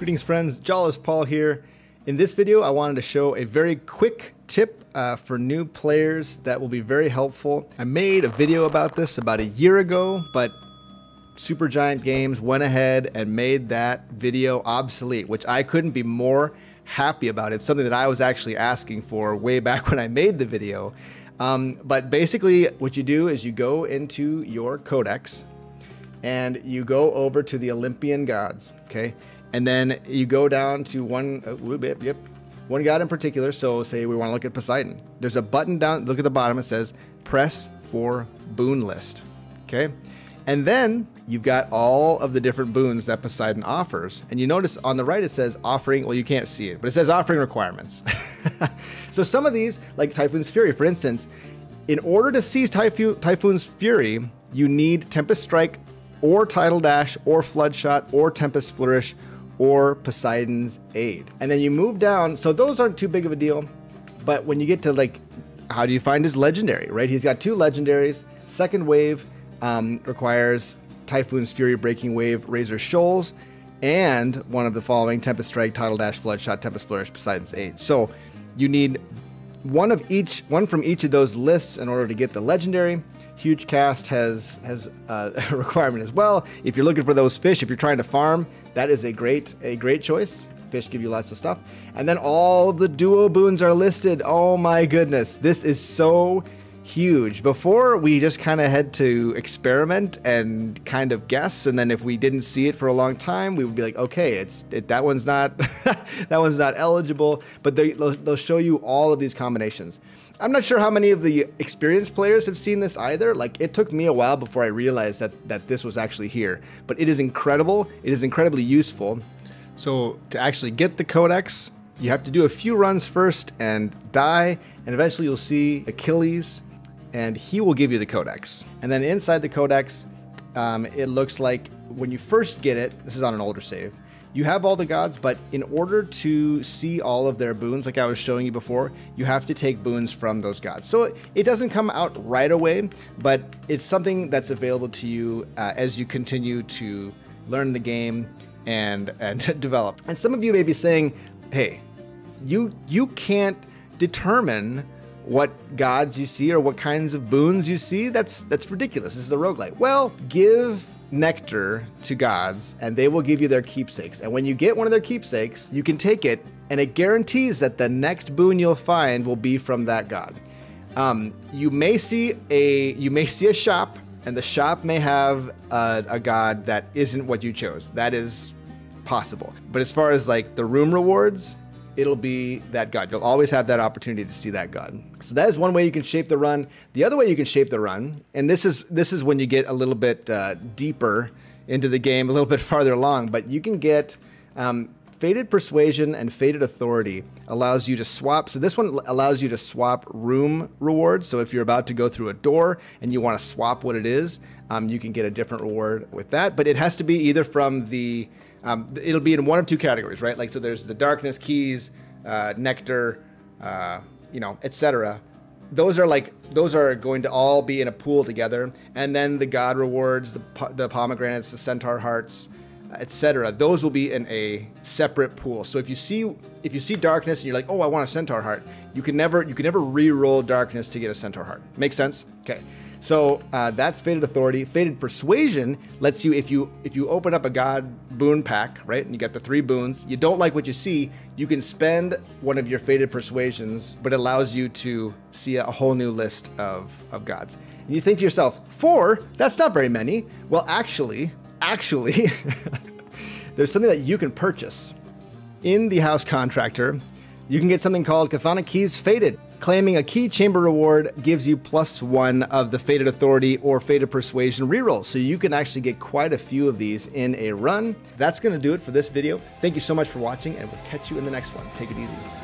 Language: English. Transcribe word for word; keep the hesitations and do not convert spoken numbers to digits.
Greetings friends, Jawless Paul here. In this video I wanted to show a very quick tip uh, for new players that will be very helpful. I made a video about this about a year ago, but Supergiant Games went ahead and made that video obsolete, which I couldn't be more happy about. It's something that I was actually asking for way back when I made the video. Um, but basically what you do is you go into your Codex and you go over to the Olympian gods, okay? And then you go down to one, uh, yep, yep, one god in particular. So say we want to look at Poseidon. There's a button down, look at the bottom, it says press for boon list, okay? And then you've got all of the different boons that Poseidon offers. And you notice on the right it says offering, well you can't see it, but it says offering requirements. So some of these, like Typhoon's Fury for instance, in order to seize Typho Typhoon's Fury, you need Tempest Strike or Tidal Dash or Flood Shot or Tempest Flourish or Poseidon's Aid. And then you move down, so those aren't too big of a deal, but when you get to like, how do you find his legendary, right? He's got two legendaries. Second wave um, requires Typhoon's Fury, Breaking Wave, Razor Shoals, and one of the following: Tempest Strike, Tidal Dash, Flood Shot, Tempest Flourish, Poseidon's Aid. So you need one of each, one from each of those lists in order to get the legendary. Huge Cast has has uh, a requirement as well. If you're looking for those fish, if you're trying to farm, that is a great a great choice. Fish give you lots of stuff. And then all of the duo boons are listed. Oh my goodness, this is so huge. Before we just kind of had to experiment and kind of guess, and then if we didn't see it for a long time, we would be like, okay, it's it, that one's not that one's not eligible. But they, they'll, they'll show you all of these combinations. I'm not sure how many of the experienced players have seen this either. Like, it took me a while before I realized that, that this was actually here. But it is incredible. It is incredibly useful. So to actually get the Codex, you have to do a few runs first and die. And eventually you'll see Achilles, and he will give you the Codex. And then inside the Codex, um, it looks like when you first get it, this is on an older save, you have all the gods, but in order to see all of their boons, like I was showing you before, you have to take boons from those gods. So it doesn't come out right away, but it's something that's available to you uh, as you continue to learn the game and, and develop. And some of you may be saying, hey, you, you can't determine what gods you see or what kinds of boons you see. That's, that's ridiculous. This is a roguelite. Well, give nectar to gods and they will give you their keepsakes, and when you get one of their keepsakes you can take it and it guarantees that the next boon you'll find will be from that god. Um, you may see a you may see a shop, and the shop may have a, a god that isn't what you chose. That is possible, but as far as like the room rewards, it'll be that god. You'll always have that opportunity to see that god. So that is one way you can shape the run. The other way you can shape the run, and this is this is when you get a little bit uh, deeper into the game, a little bit farther along, but you can get um, Fated Persuasion and Fated Authority allows you to swap. So this one allows you to swap room rewards. So if you're about to go through a door and you want to swap what it is, um, you can get a different reward with that. But it has to be either from the Um, it'll be in one of two categories, right? Like, so there's the darkness keys, uh, nectar, uh, you know, et cetera. Those are like, those are going to all be in a pool together. And then the god rewards, the, the pomegranates, the centaur hearts, et cetera. Those will be in a separate pool. So if you see, if you see darkness and you're like, oh, I want a centaur heart, you can never, you can never re-roll darkness to get a centaur heart. Make sense? Okay. So uh, that's Fated Authority. Fated Persuasion lets you, if you if you open up a god boon pack, right, and you got the three boons, you don't like what you see, you can spend one of your Fated Persuasions, but it allows you to see a whole new list of, of gods. And you think to yourself, four? That's not very many. Well, actually, actually, there's something that you can purchase. In the House Contractor, you can get something called Chthonic Keys Fated. Claiming a key chamber reward gives you plus one of the Fated Authority or Fated Persuasion rerolls. So you can actually get quite a few of these in a run. That's going to do it for this video. Thank you so much for watching, and we'll catch you in the next one. Take it easy.